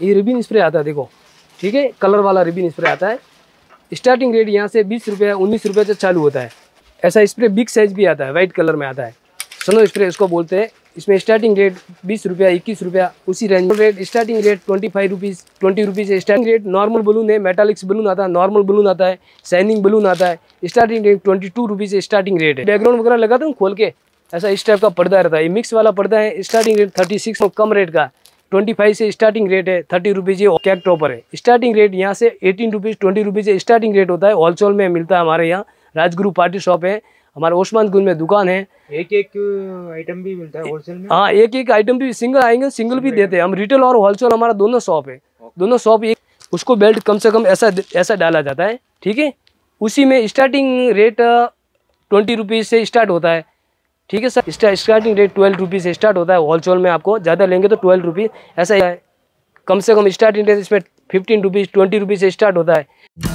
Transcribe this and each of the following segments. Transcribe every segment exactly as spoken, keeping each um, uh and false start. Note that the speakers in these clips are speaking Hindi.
ये रिबिन स्प्रे आता है देखो, ठीक है, कलर वाला रिबिन स्प्रे आता है। स्टार्टिंग रेट यहाँ से बीस रुपये उन्नीस रुपये से चालू होता है। ऐसा स्प्रे बिग साइज भी आता है, वाइट कलर में आता है, स्नो स्प्रे इसको बोलते हैं। इसमें स्टार्टिंग रेट बीस रुपया इक्कीस रुपया उसी range rate. Starting rate twenty five rupees twenty rupees starting rate. Normal balloon है, मेटालिक्स बलून आता है, नॉर्मल बलून आता है, शाइनिंग बलून आता है। Starting rate twenty two rupees starting rate है। बैकग्राउंड वगैरह लगाता हूँ खोल के, ऐसा इस टाइप का पर्दा रहता है। ये मिक्स वाला पर्दा है। स्टार्टिंग रेट थर्टी सिक्स कम रेट का, ट्वेंटी फाइव से स्टार्टिंग रेट है, थर्टी रुपीज़ ये कैक टॉपर है। स्टार्टिंग रेट यहाँ से eighteen rupees twenty rupees starting rate होता है। होलसेल में मिलता है हमारे यहाँ। राजगुरु पार्टी शॉप है हमारे, ओस्मान गुंज में दुकान है। एक एक आइटम भी मिलता है होलसेल में? हाँ, एक एक आइटम भी सिंगल आएंगे, सिंगल भी देते हैं हम। रिटेल और होलसेल हमारा दोनों शॉप है, दोनों शॉप एक। उसको बेल्ट कम से कम ऐसा ऐसा डाला जाता है, ठीक है। उसी में स्टार्टिंग रेट ट्वेंटी रुपीज़ से स्टार्ट होता है, ठीक है sir. Starting rate twelve rupees से स्टार्ट होता है। होलसेल में आपको ज़्यादा लेंगे तो ट्वेल्व रुपीज़ ऐसा ही है। कम से कम स्टार्टिंग रेट इसमें फिफ्टीन रुपीज़ ट्वेंटी रुपीज़ से स्टार्ट होता है।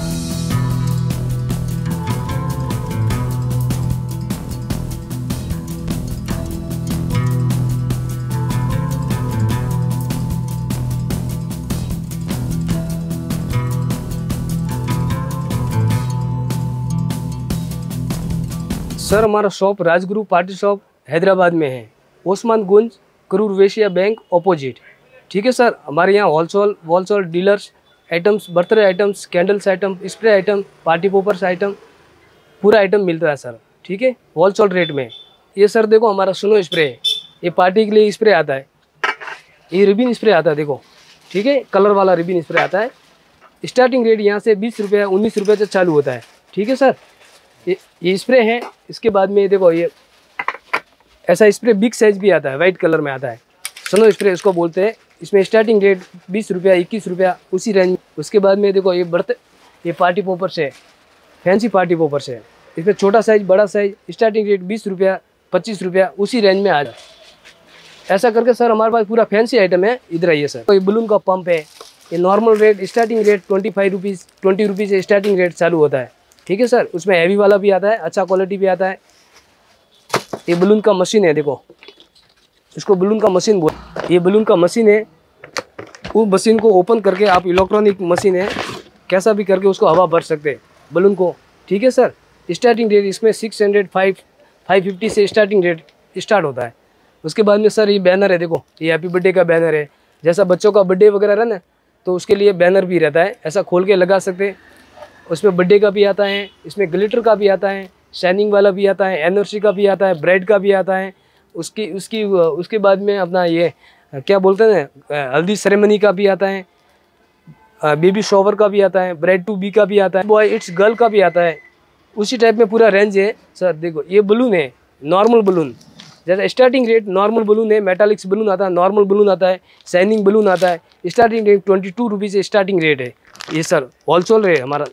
सर हमारा shop Rajguru party shop Hyderabad में है, ओस्मान गुंज करूर वैश्य बैंक ऑपोजिट, ठीक है सर। हमारे यहाँ wholesale wholesale dealers items, birthday items, candles item, spray item, party poppers item, पूरा आइटम मिलता है सर, ठीक है, होलसेल रेट में। ये सर देखो हमारा स्नो स्प्रे है, ये पार्टी के लिए स्प्रे आता है। ये रिबिन स्प्रे आता है देखो, ठीक है, कलर वाला रिबिन स्प्रे आता है। स्टार्टिंग रेट यहाँ से बीस रुपये उन्नीस रुपये से चालू होता है, ठीक है सर। ये ये स्प्रे है। इसके बाद में देखो ये ऐसा स्प्रे बिग साइज भी आता है, वाइट कलर में आता है, स्नो स्प्रे इसको बोलते हैं। इसमें स्टार्टिंग रेट बीस रुपया इक्कीस रुपया उसी रेंज। उसके बाद में देखो ये बर्त ये पार्टी पोपर से, फैंसी पार्टी पोपर से। इसमें छोटा साइज बड़ा साइज, स्टार्टिंग रेट बीस रुपया पच्चीस रुपया उसी रेंज में आ जाए। ऐसा करके सर हमारे पास पूरा फैंसी आइटम है। इधर आइए सर। तो ये बलून का पंप है। ये normal rate starting rate twenty five rupees twenty rupees से स्टार्टिंग रेट चालू होता है, ठीक है सर। उसमें हैवी वाला भी आता है, अच्छा क्वालिटी भी आता है। ये बलून का मशीन है देखो, इसको बलून का मशीन बोल। ये बलून का मशीन है। वो मशीन को ओपन करके आप, इलेक्ट्रॉनिक मशीन है, कैसा भी करके उसको हवा भर सकते हैं बलून को, ठीक है सर। स्टार्टिंग रेट इसमें six hundred five five fifty से स्टार्टिंग रेट स्टार्ट होता है। उसके बाद में सर ये बैनर है देखो, ये हैप्पी बर्थडे का बैनर है। जैसा बच्चों का बर्थडे वगैरह रहा ना, तो उसके लिए बैनर भी रहता है, ऐसा खोल के लगा सकते हैं। उसमें बर्थडे का भी आता है, इसमें ग्लिटर का भी आता है, शाइनिंग वाला भी आता है, एनर्जी का भी आता है, ब्राइड का भी आता है। उसकी उसकी उसके बाद में अपना ये क्या बोलते हैं, हल्दी सेरेमनी का भी आता है, बेबी शॉवर का भी आता है, ब्राइड टू बी का भी आता है, बॉय इट्स गर्ल का भी आता है। उसी टाइप में पूरा रेंज है सर। देखो ये बलून है, नॉर्मल बलून। जैसा स्टार्टिंग रेट नॉर्मल बलून है, मेटालिक्स बलून आता है, नॉर्मल बलून आता है, शाइनिंग बलून आता है। Starting rate twenty two rupees starting rate है। ये सर होलसेल रेट हमारा,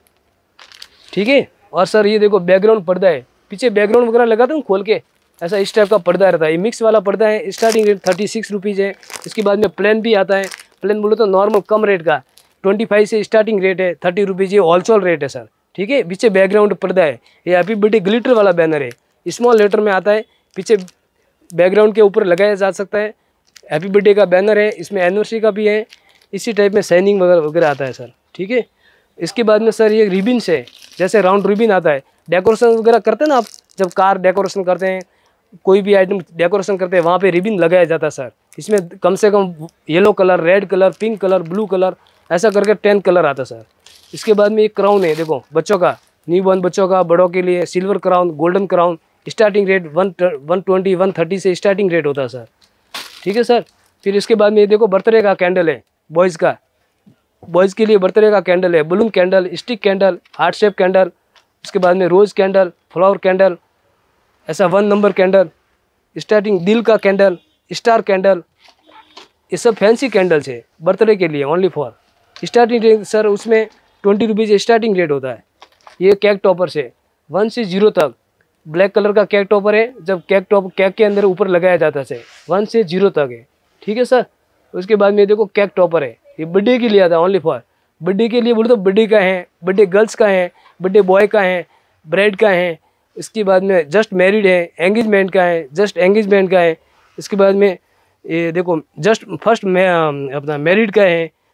ठीक है। और सर ये देखो बैकग्राउंड पर्दा है, पीछे बैकग्राउंड वगैरह लगाता हूँ खोल के, ऐसा इस टाइप का पर्दा रहता है। ये मिक्स वाला पर्दा है। Starting rate thirty six rupees है। इसके बाद में प्लेन भी आता है। प्लेन बोलो तो नॉर्मल कम रेट का ट्वेंटी फाइव से स्टार्टिंग रेट है, थर्टी रुपीज़ ये होलसेल रेट है सर, ठीक है। पीछे बैकग्राउंड पर्दा है। ये हैप्पी बर्थडे ग्लिटर वाला बैनर है, स्मॉल लेटर में आता है, पीछे बैकग्राउंड के ऊपर लगाया जा सकता है। हैप्पी बर्थडे का बैनर है, इसमें एनिवर्सरी का भी है, इसी टाइप में शाइनिंग वगैरह वगैरह आता है सर, ठीक है। इसके बाद में सर ये रिबिन से, जैसे राउंड रिबिन आता है, डेकोरेशन वगैरह करते हैं ना आप, जब कार डेकोरेशन करते हैं, कोई भी आइटम डेकोरेशन करते हैं, वहाँ पे रिबिन लगाया जाता है सर। इसमें कम से कम yellow colour, red colour, pink colour, blue colour, ऐसा करके टेन कलर आता है सर। इसके बाद में एक क्राउन है देखो, बच्चों का, न्यू बॉर्न बच्चों का, बड़ों के लिए silver crown, golden crown. Starting rate one one twenty one thirty से स्टार्टिंग रेट होता है सर, ठीक है सर। फिर इसके बाद में ये देखो बर्थडे का कैंडल है, बॉयज़ का, बॉयज़ के लिए बर्थडे का कैंडल है, balloon candle, stick candle, heart shape candle. उसके बाद में रोज़ कैंडल, फ्लावर कैंडल, ऐसा वन नंबर कैंडल, स्टार्टिंग दिल का कैंडल, स्टार कैंडल। ये सब फैंसी कैंडल्स है बर्थडे के लिए, only for. Starting rate sir उसमें ट्वेंटी रुपीज़ स्टार्टिंग रेट होता है। ये केक टॉपर से वन से जीरो तक, ब्लैक कलर का केक टॉपर है। जब केक टॉप केक के अंदर ऊपर लगाया जाता है, वन से जीरो तक है, ठीक है सर। उसके बाद में देखो केक टॉपर है, ये बर्थडे के लिए आता है, ओनली फॉर बर्थडे के लिए। बोले तो बर्थडे का है, बर्थडे गर्ल्स का है, बर्थडे बॉय का है, ब्राइड का है। इसके बाद में जस्ट मैरिड है, एंगेजमेंट का है, जस्ट एंगेजमेंट का है। इसके बाद में ये देखो जस्ट फर्स्ट में अपना मैरिड का है,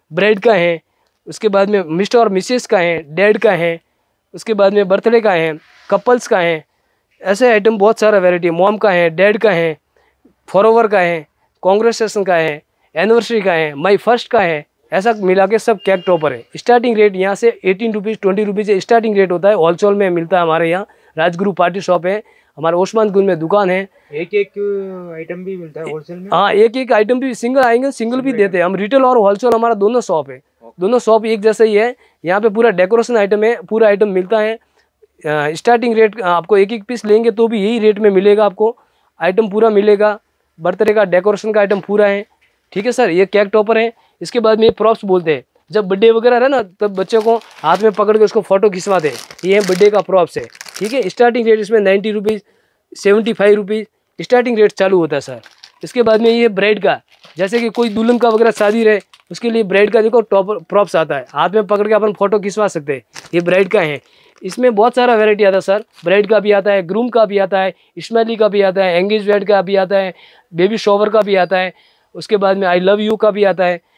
ब्राइड का है, उसके बाद में मिस्टर और मिसेस का है, डैड का है, उसके बाद में बर्थडे का है, कपल्स का है, ऐसे आइटम बहुत सारा वैरायटी, मॉम का है, डैड का है, फॉरओवर का है, कांग्रेचुलेसन का है, एनिवर्सरी का है, माई फर्स्ट का है, ऐसा मिला के सब केक टॉपर है। स्टार्टिंग रेट यहाँ से eighteen rupees twenty rupees starting rate होता है, होलसेल में मिलता है हमारे यहाँ। राजगुरु पार्टी शॉप है, हमारे ओस्मान गुंज में दुकान है। एक एक आइटम भी मिलता है होलसेल में? हाँ, एक एक आइटम भी सिंगल आएंगे, सिंगल भी देते हैं हम। रिटेल और होलसेल हमारा दोनों शॉप है, दोनों शॉप एक जैसा ही है। यहाँ पे पूरा डेकोरेशन आइटम है, पूरा आइटम मिलता है। स्टार्टिंग रेट आपको एक एक पीस लेंगे तो भी यही रेट में मिलेगा आपको, आइटम पूरा मिलेगा। बर्थडे का डेकोरेशन का आइटम पूरा है, ठीक है सर। ये केक टॉपर है। इसके बाद में ये प्रॉप्स बोलते हैं, जब बर्थडे वगैरह रहे ना तब बच्चों को हाथ में पकड़ के उसको फोटो खिंचवाते हैं, ये बर्थडे का प्रॉप्स है, ठीक है। स्टार्टिंग रेट इसमें ninety rupees seventy five rupees starting rate चालू होता है सर। इसके बाद में ये ब्राइड का, जैसे कि कोई दुल्हन का वगैरह शादी रहे उसके लिए ब्राइड का देखो टॉप प्रॉप्स आता है, हाथ में पकड़ के अपन फोटो खिंचवा सकते हैं, ये ब्राइड का है। इसमें बहुत सारा वैरायटी आता है सर, ब्राइड का भी आता है, ग्रूम का भी आता है, स्मेली का भी आता है, एंगेज ब्राइड का भी आता है, बेबी शॉवर का भी आता है, उसके बाद में आई लव यू का भी आता है,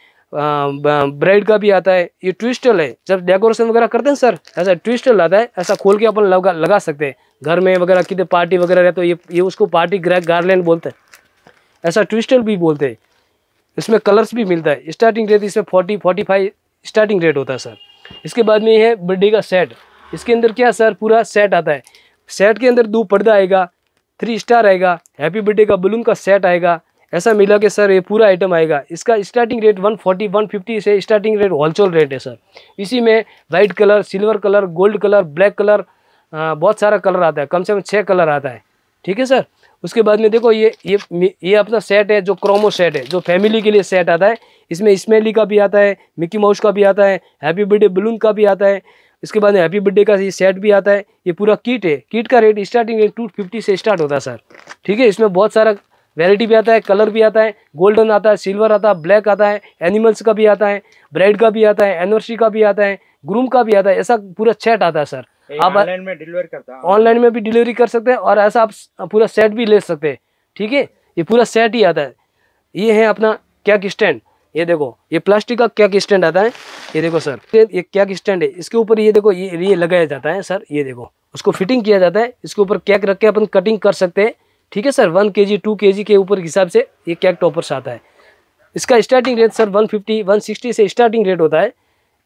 ब्राइड का भी आता है। ये ट्विस्टल है, जब डेकोरेशन वगैरह करते हैं सर ऐसा ट्विस्टल आता है, ऐसा खोल के अपन लगा लगा सकते हैं घर में वगैरह, कितने पार्टी वगैरह रहे तो ये ये उसको पार्टी गार्लैंड बोलते हैं, ऐसा ट्विस्टल भी बोलते हैं। इसमें कलर्स भी मिलता है। स्टार्टिंग रेट इसमें forty forty five starting rate होता है सर। इसके बाद में ये है बर्थडे का सेट। इसके अंदर क्या सर, पूरा सेट आता है। सेट के अंदर दो पर्दा आएगा, थ्री स्टार आएगा, हैप्पी बर्थडे का बलून का सेट आएगा, ऐसा मिला के सर ये पूरा आइटम आएगा। इसका starting rate one forty one fifty से स्टार्टिंग रेट होलसेल रेट है सर। इसी में white colour, silver colour, gold colour, black colour, बहुत सारा कलर आता है, कम से कम छः कलर आता है, ठीक है सर। उसके बाद में देखो ये ये ये अपना सेट है जो क्रोमो सेट है, जो फैमिली के लिए सेट आता है। इसमें स्मेली का भी आता है, मिकी माउस का भी आता है, हैप्पी बर्थडे बलून का भी आता है। इसके बाद में हैप्पी बर्थडे का ये सेट भी आता है। ये पूरा किट है। किट का rate starting rate two fifty से स्टार्ट होता है सर, ठीक है। इसमें बहुत सारा वैरायटी भी आता है, कलर भी आता है, गोल्डन आता है, सिल्वर आता है, ब्लैक आता है, एनिमल्स का भी आता है, ब्राइड का भी आता है, एनिवर्सरी का भी आता है, ग्रूम का भी आता है, ऐसा पूरा सेट आता है सर। आप ऑनलाइन में डिलीवर करता है? ऑनलाइन में भी डिलीवरी कर सकते हैं और ऐसा आप पूरा सेट भी ले सकते हैं, ठीक है। ये पूरा सेट ही आता है। ये है अपना केक स्टैंड। ये देखो ये प्लास्टिक का केक स्टैंड आता है, ये देखो सर, ये केक स्टैंड है। इसके ऊपर ये देखो ये ये लगाया जाता है सर, ये देखो उसको फिटिंग किया जाता है। इसके ऊपर केक रख के अपन कटिंग कर सकते हैं, ठीक है सर। वन के जी टू के जी के ऊपर हिसाब से ये केक टॉपर्स आता है। इसका starting rate sir one fifty one sixty से स्टार्टिंग रेट होता है।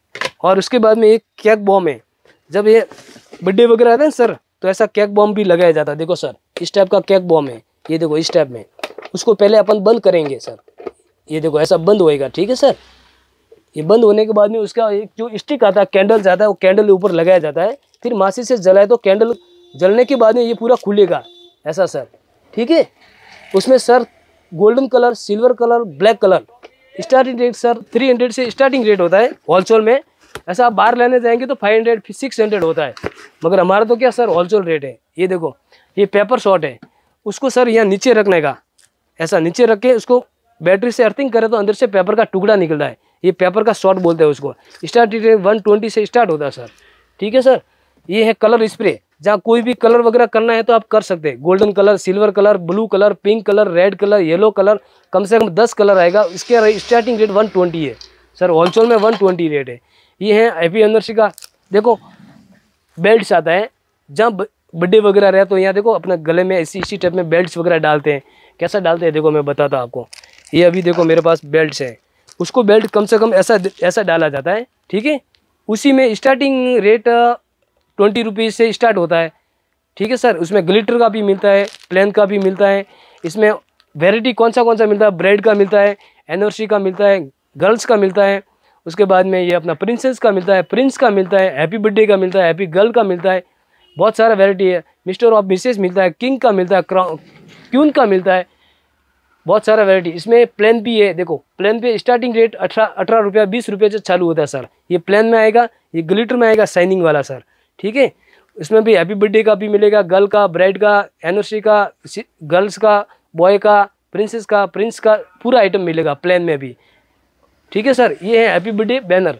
और उसके बाद में एक केक बॉम्ब है, जब ये बर्थडे वगैरह आता है सर तो ऐसा केक बॉम्ब भी लगाया जाता है। देखो सर इस टाइप का केक बॉम्ब है, ये देखो इस टाइप में। उसको पहले अपन बंद करेंगे सर, ये देखो ऐसा बंद होएगा, ठीक है सर। ये बंद होने के बाद में उसका एक जो स्टिक आता है, कैंडल जाता है, वो कैंडल ऊपर लगाया जाता है। फिर माची से जलाए तो कैंडल जलने के बाद में ये पूरा खुलेगा, ऐसा सर, ठीक है। उसमें sir golden colour, silver colour, black colour. Starting rate sir three hundred से स्टार्टिंग रेट होता है होलसेल में। ऐसा आप बाहर लेने जाएंगे तो फाइव हंड्रेड सिक्स हंड्रेड होता है, मगर हमारा तो क्या सर होलसेल रेट है। ये देखो ये पेपर शॉट है, उसको सर यहाँ नीचे रखने का, ऐसा नीचे रख के उसको बैटरी से अर्थिंग करे तो अंदर से पेपर का टुकड़ा निकलता है, ये पेपर का शॉट बोलते हैं उसको। स्टार्टिंग रेट वन ट्वेंटी से स्टार्ट होता है सर, ठीक है सर। ये है कलर स्प्रे, जहाँ कोई भी कलर वगैरह करना है तो आप कर सकते हैं। Golden colour, silver colour, blue colour, pink colour, red colour, yellow colour, कम से कम दस कलर आएगा। इसके स्टार्टिंग रेट वन ट्वेंटी है सर, होलसेल में वन ट्वेंटी रेट है। ये है हैप्पी एनिवर्सरी का, देखो बेल्ट्स आता है, जहाँ बर्थडे वगैरह रहे तो यहाँ देखो अपने गले में इसी इसी टाइप में बेल्ट्स वगैरह डालते हैं। कैसा डालते हैं देखो मैं बताता हूँ आपको। ये अभी देखो मेरे पास बेल्ट्स है, उसको बेल्ट कम से कम ऐसा ऐसा डाला जाता है, ठीक है। उसी में स्टार्टिंग रेट ट्वेंटी रुपीज़ से स्टार्ट होता है, ठीक है सर। उसमें ग्लिटर का भी मिलता है, प्लेन का भी मिलता है। इसमें वेराइटी कौन सा कौन सा मिलता है, ब्राइड का मिलता है, एनिवर्सरी का मिलता है, गर्ल्स का मिलता है। उसके बाद में ये अपना प्रिंसेस का मिलता है, प्रिंस का मिलता है, हैप्पी बर्थडे का मिलता है, हैप्पी गर्ल का मिलता है, बहुत सारा वेराइटी है। मिस्टर और मिसेस मिलता है, किंग का मिलता है, क्यून का मिलता है, बहुत सारा वैरायटी। इसमें प्लेन भी है, देखो प्लेन पे स्टार्टिंग रेट अठारह अठारह रुपया बीस रुपये से चालू होता है सर। ये प्लेन में आएगा, ये ग्लिटर में आएगा, शाइनिंग वाला सर, ठीक है। इसमें भी हैप्पी बर्थडे का भी मिलेगा, गर्ल का, ब्राइड का, एनिवर्सरी का, गर्ल्स का, बॉय का, प्रिंसेस का, प्रिंस का, पूरा आइटम मिलेगा प्लेन में भी, ठीक है सर। ये है हैप्पी बर्थडे बैनर,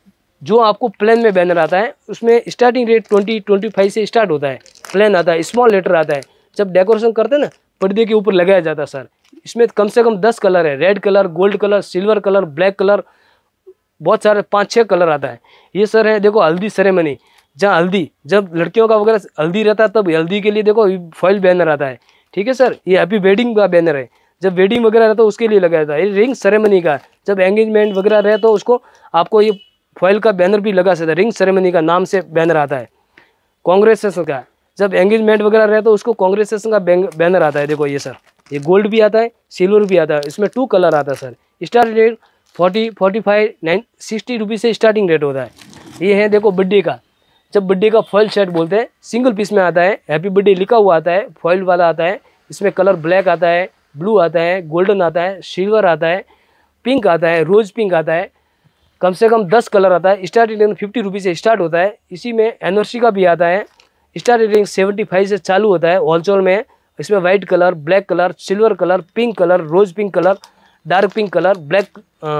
जो आपको प्लेन में बैनर आता है, उसमें starting rate twenty twenty five से स्टार्ट होता है। प्लेन आता है, स्मॉल लेटर आता है, जब डेकोरेशन करते हैं ना पर्दे के ऊपर लगाया जाता है सर। इसमें कम से कम दस कलर है, red colour, gold colour, silver colour, black colour, बहुत सारे पाँच छः कलर आता है। ये सर है देखो हल्दी सेरेमनी, जहाँ हल्दी जब लड़कियों का वगैरह हल्दी रहता है तब हल्दी के लिए देखो फॉइल बैनर आता है, ठीक है सर। ये हैप्पी वेडिंग का बैनर है, जब वेडिंग वगैरह रहता है उसके लिए लगाया जाता है। ये रिंग सेरेमनी का, जब एंगेजमेंट वगैरह रहे तो उसको आपको ये फॉइल का बैनर भी लगा सकता है, रिंग सेरेमनी का नाम से बैनर आता है। कांग्रेचुलेशन का, जब एंगेजमेंट वगैरह रहे तो उसको कांग्रेचुलेशन का बैनर आता है। देखो ये सर, ये गोल्ड भी आता है, सिल्वर भी आता है, इसमें टू कलर आता है sir. Starting rate forty forty five nine sixty rupees से स्टार्टिंग रेट होता है। ये है देखो बर्थडे का, जब बर्थडे का फॉइल सेट बोलते हैं, सिंगल पीस में आता है, हैप्पी बर्थडे लिखा हुआ आता है, फॉइल वाला आता है। इसमें कलर ब्लैक आता है, ब्लू आता है, गोल्डन आता है, सिल्वर आता है, पिंक आता है, रोज पिंक आता है, कम से कम दस कलर आता है। स्टार्टिंग रेट फिफ्टी रुपीज़ से स्टार्ट होता है। इसी में एनवर्सी का भी आता है, स्टार्टिंग रेट सेवेंटी फाइव से चालू होता है होलसेल में। इसमें white colour, black colour, silver colour, pink colour, rose pink colour, dark pink colour, black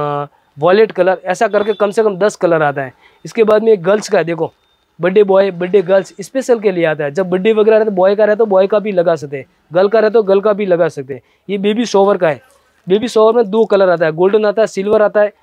violet colour, ऐसा करके कम से कम दस कलर आता है। इसके बाद में एक गर्ल्स का है, देखो birthday boy, birthday girls special के लिए आता है। जब बर्थडे वगैरह रहता है बॉय का रहता है तो बॉय का भी लगा सकते हैं, गर्ल का रहता है तो गर्ल का भी लगा सकते हैं। ये बेबी शॉवर का है, बेबी शॉवर में दो कलर आता है, गोल्डन आता है, सिल्वर आता है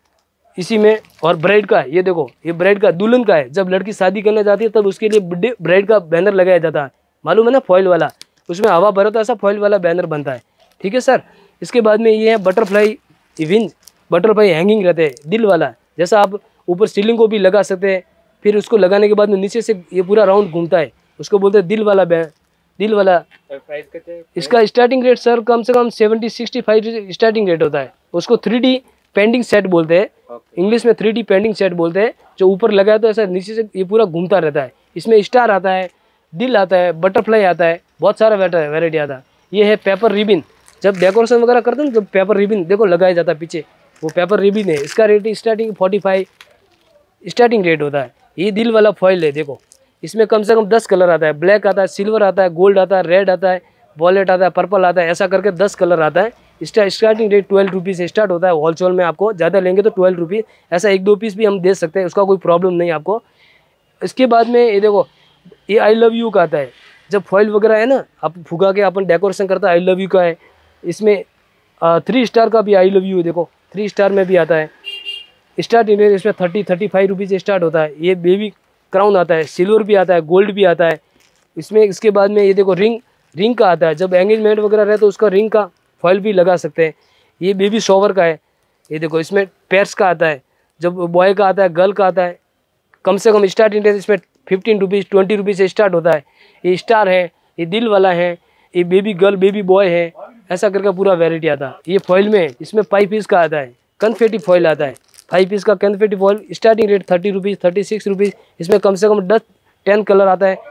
इसी में। और ब्राइड का है, ये देखो ये ब्राइड का, दुल्हन का है, जब लड़की शादी करने जाती है तब उसके लिए बर्थडे ब्राइड का बैनर लगाया जाता है, मालूम है ना, फॉइल वाला, उसमें हवा भरो तो ऐसा फॉइल वाला बैनर बनता है, ठीक है सर। इसके बाद में ये है बटरफ्लाई इविंग, बटरफ्लाई हैंगिंग रहते हैं, दिल वाला, जैसा आप ऊपर सीलिंग को भी लगा सकते हैं। फिर उसको लगाने के बाद में नीचे से ये पूरा राउंड घूमता है, उसको बोलते हैं दिल वाला बैन, दिल वाला। प्राइस कितने है? इसका स्टार्टिंग रेट सर कम से कम seventy sixty five starting rate होता है। उसको थ्री डी पेंडिंग सेट बोलते हैं, इंग्लिश में थ्री डी पेंडिंग सेट बोलते हैं। जो ऊपर लगा है तो ऐसा नीचे से ये पूरा घूमता रहता है। इसमें स्टार आता है, दिल आता है, बटरफ्लाई आता है, बहुत सारा वेराइटी आता है। ये है पेपर रिबिन, जब डेकोरेशन वगैरह करते हैं ना जब पेपर रिबिन देखो लगाया जाता है पीछे, वो पेपर रिबिन है। इसका rate starting forty five starting rate होता है। ये दिल वाला फॉइल है, देखो इसमें कम से कम दस कलर आता है, ब्लैक आता है, सिल्वर आता है, गोल्ड आता है, रेड आता है, वॉलेट आता है, पर्पल आता है, ऐसा करके दस कलर आता है। इसका स्टार्टिंग रेट ट्वेल्व रुपीज़ से स्टार्ट होता है होलसेल में। आपको ज़्यादा लेंगे तो ट्वेल्व रुपीज़, ऐसा एक दो पीस भी हम दे सकते हैं, उसका कोई प्रॉब्लम नहीं आपको। इसके बाद में ये देखो ये आई लव यू का आता है, जब फॉइल वगैरह है ना आप फुगा के अपन डेकोरेशन करता है, आई लव यू का है। इसमें थ्री स्टार का भी आई लव यू, देखो थ्री स्टार में भी आता है। स्टार्टिंग रेट इसमें थर्टी थर्टी फाइव रुपीज़ से स्टार्ट होता है। ये बेबी क्राउन आता है, सिल्वर भी आता है, गोल्ड भी आता है इसमें। इसके बाद में ये देखो रिंग, रिंग का आता है, जब एंगेजमेंट वगैरह रहे तो उसका रिंग का फॉइल भी लगा सकते हैं। ये बेबी शॉवर का है, ये देखो इसमें पेयर्स का आता है, जब बॉय का आता है, गर्ल का आता है। कम से कम स्टार्टिंग रेट इसमें फिफ्टीन रुपीज़ ट्वेंटी रुपीज़ से स्टार्ट होता है। ये स्टार है, ये दिल वाला है, ये बेबी गर्ल बेबी बॉय है, ऐसा करके पूरा वेराइटी आता है। ये फॉइल में इसमें फाइव पीस का आता है, कन्फेटी फॉइल आता है, फाइव पीस का confetti foil. Starting rate thirty rupees thirty six rupees, इसमें कम से कम दस टेन कलर आता है।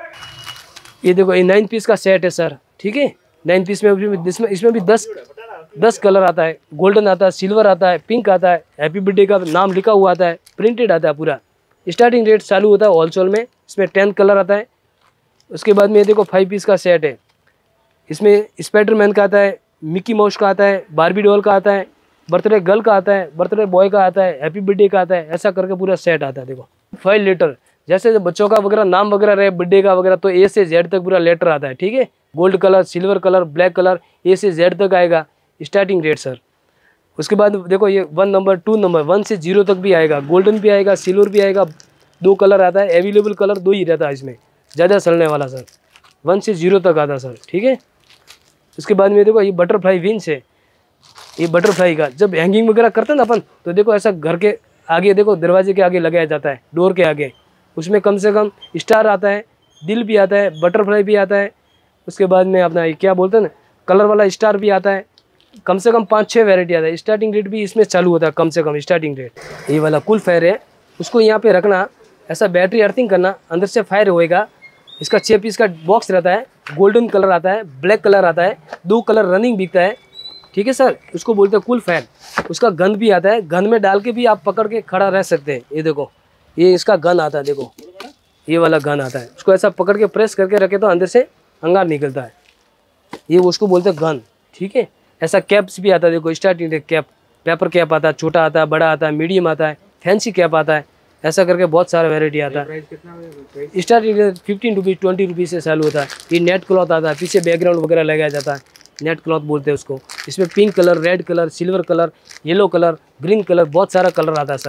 ये देखो ये नाइन पीस का सेट है सर, ठीक है, नाइन पीस में इसमें इसमें भी दस दस कलर आता है, गोल्डन आता है, सिल्वर आता है, पिंक आता है, हैप्पी बर्थडे का नाम लिखा हुआ आता है, प्रिंटेड आता है पूरा। स्टार्टिंग रेट चालू होता है होलसेल में, इसमें टेन कलर आता है। उसके बाद में ये देखो फाइव पीस का सेट है, इसमें स्पाइडरमैन का आता है, मिकी माउस का आता है, बारबी डॉल का आता है, बर्थडे गर्ल का आता है, बर्थडे बॉय का आता है, हैप्पी बर्थडे का आता है, ऐसा करके पूरा सेट आता है। देखो फाइव लेटर, जैसे बच्चों का वगैरह नाम वगैरह रहे बर्थडे का वगैरह तो ए से जेड तक पूरा लेटर आता है, ठीक है। Gold colour, silver colour, black colour, A से जेड तक आएगा स्टार्टिंग रेट सर। उसके बाद देखो ये one number two number one से जीरो तक भी आएगा, गोल्डन भी आएगा, सिल्वर भी आएगा, दो कलर आता है। अवेलेबल कलर दो ही रहता है इसमें, ज़्यादा चलने वाला सर, वन से जीरो तक आता है सर, ठीक है। उसके बाद में देखो ये बटरफ्लाई विंग्स है, ये बटरफ्लाई का जब हैंगिंग वगैरह करते हैं ना अपन तो देखो ऐसा घर के आगे देखो दरवाजे के आगे लगाया जाता है, डोर के आगे। उसमें कम से कम स्टार आता है, दिल भी आता है, बटरफ्लाई भी आता है। उसके बाद में अपना ये क्या बोलते हैं ना कलर वाला स्टार भी आता है। कम से कम पाँच छः वेराइटी आता है। स्टार्टिंग रेट भी इसमें चालू होता है कम से कम स्टार्टिंग रेट। ये वाला कूल फायर है, उसको यहाँ पे रखना, ऐसा बैटरी अर्थिंग करना, अंदर से फायर होएगा। इसका छः पीस का बॉक्स रहता है, गोल्डन कलर आता है, ब्लैक कलर आता है, दो कलर रनिंग बिकता है, ठीक है सर। उसको बोलते हैं कूल फायर। उसका गन भी आता है, गन में डाल के भी आप पकड़ के खड़ा रह सकते हैं। ये देखो ये इसका गन आता है, देखो ये वाला गन आता है। उसको ऐसा पकड़ के प्रेस करके रखे तो अंदर से अंगार निकलता है, ये उसको बोलते हैं गन, ठीक है। ऐसा कैप्स भी आता है, देखो starting rate cap, paper cap आता है, छोटा आता है, बड़ा आता है, मीडियम आता है, फैंसी कैप आता है, ऐसा करके बहुत सारा वेराइटी आता है। प्राइस कितना है? Starting rate fifteen rupees twenty rupees से चालू होता है। ये नेट क्लॉथ आता है, पीछे बैकग्राउंड वगैरह लगाया जाता है, नेट क्लॉथ बोलते हैं उसको। इसमें pink colour, red colour, silver colour, yellow colour, green colour, बहुत सारा कलर आता है सर।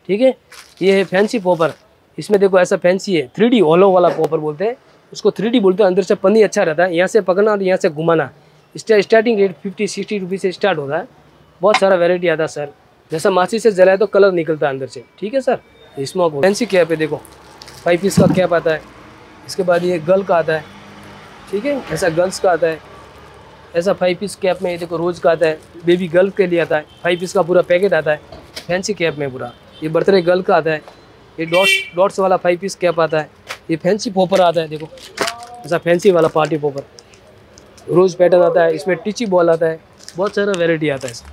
ठीक है। ये है फैंसी पॉपर, इसमें देखो ऐसा फैंसी है, थ्री डी होलो वाला पॉपर बोलते हैं उसको, थ्री डी बोलते हैं। अंदर से पन्नी अच्छा रहता है, यहाँ से पकड़ना और यहाँ से घुमाना। इसका starting rate fifty sixty rupees से स्टार्ट होता है। बहुत सारा वेराइटी आता है सर, जैसा माची से जलाए तो कलर निकलता है अंदर से, ठीक है सर। स्मोक फैंसी कैप है, देखो फाइव पीस का कैप आता है। इसके बाद ये गर्ल का आता है, ठीक है, ऐसा गर्ल्स का आता है। ऐसा फाइव पीस कैप में ये देखो रोज़ का आता है, बेबी गर्ल के लिए आता है, फाइव पीस का पूरा पैकेट आता है फैंसी कैप में पूरा। ये बर्थडे गर्ल का आता है, ये डॉट्स डॉट्स वाला फाइव पीस कैप आता है। ये फैंसी पॉपर आता है, देखो ऐसा फैंसी वाला पार्टी पॉपर, रोज़ पैटर्न आता है, इसमें टिची बॉल आता है, बहुत सारा वेराइटी आता है।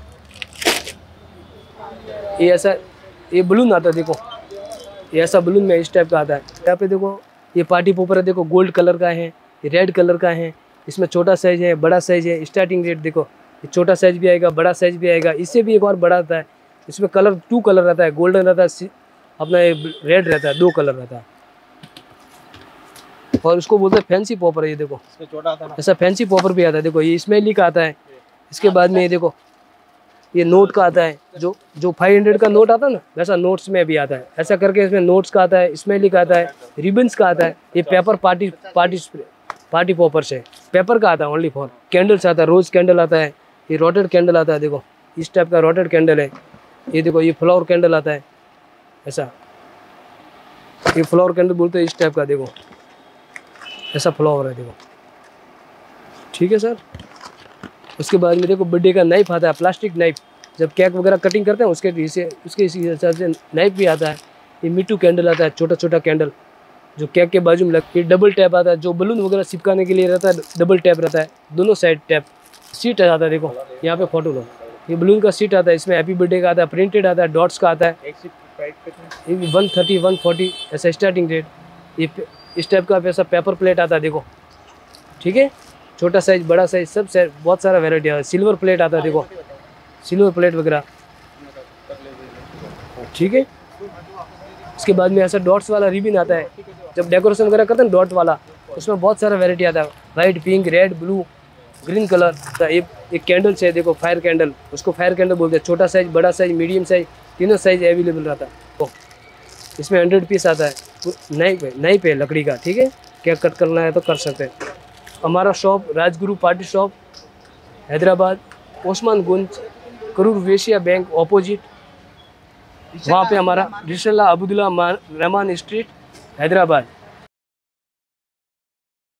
ये ऐसा ये बलून आता है, देखो ये ऐसा बलून में इस टाइप का आता है। यहाँ पे देखो ये पार्टी पॉपर है, देखो गोल्ड कलर का है, ये रेड कलर का है। इसमें छोटा साइज़ है, बड़ा साइज़ है। स्टार्टिंग रेट देखो, ये छोटा साइज़ भी आएगा, बड़ा साइज़ भी आएगा, इससे भी एक और बड़ा आता है। इसमें कलर टू कलर रहता है, गोल्डन रहता है, अपना रेड रहता है, दो कलर रहता है। और उसको बोलते हैं फैंसी पॉपर। ये देखो छोटा आता है, ऐसा फैंसी पॉपर भी आता है, देखो ये स्मेली का आता है। इसके बाद में ये देखो ये नोट का आता है, जो जो फाइव हंड्रेड का नोट आता है ना, वैसा नोट्स में भी आता है। ऐसा करके इसमें नोट्स का आता है, स्मेली का आता है, रिबन्स का आता है। ये paper party party party popper से पेपर का आता है, ओनली फॉर। कैंडल्स आता है, रोज कैंडल आता है, ये रोटेड कैंडल आता है, देखो इस टाइप का रोटेड कैंडल है। ये देखो ये फ्लावर कैंडल आता है, ऐसा ये फ्लावर कैंडल बोलते हैं इस टाइप का, देखो ऐसा फ्लावर है, देखो ठीक है सर। उसके बाद में देखो बर्थडे का नाइफ आता है, प्लास्टिक नाइफ, जब केक वगैरह कटिंग करते हैं उसके हिस्से उसके हिसाब से नाइफ भी आता है। ये मिट्टू कैंडल आता है, छोटा छोटा कैंडल जो केक के बाजू में लगती है। डबल टैप आता है, जो बलून वगैरह चिपकाने के लिए रहता है, डबल टैप रहता है, दोनों साइड टैप। सीट आता है, देखो यहाँ पे फोटो लो, ये बलून का सीट आता है, इसमें हैप्पी बर्थडे का आता है, प्रिंटेड आता है, डॉट्स का आता है। एक सीट प्राइस कितना? ये वन थर्टी वन फोर्टी ऐसा स्टार्टिंग रेट। ये इस टाइप का ऐसा पेपर प्लेट आता है, देखो ठीक है, छोटा साइज बड़ा साइज सब साइज बहुत सारा वेराइटी आता है। सिल्वर प्लेट आता है, देखो सिल्वर प्लेट वगैरह, ठीक है। इसके बाद में ऐसा डॉट्स वाला रिबिन आता है, जब डेकोरेशन वगैरह करते हैं डॉट वाला, उसमें बहुत सारा वेराइटी आता है, white pink red blue green colour. तो एक एक कैंडल्स है, देखो फायर कैंडल, उसको फायर कैंडल बोलते हैं। छोटा साइज बड़ा साइज मीडियम साइज तीनों साइज अवेलेबल रहता है। तो इसमें हंड्रेड पीस आता है, नाइफ है नाइफ है लकड़ी का, ठीक है। केक कट करना है तो कर सकते हैं। हमारा shop Rajguru party shop Hyderabad, Osman Gunj, Karur Vysya bank opposite, वहाँ पे हमारा रिशल्ला अब्दुल्ला रहमान स्ट्रीट हैदराबाद।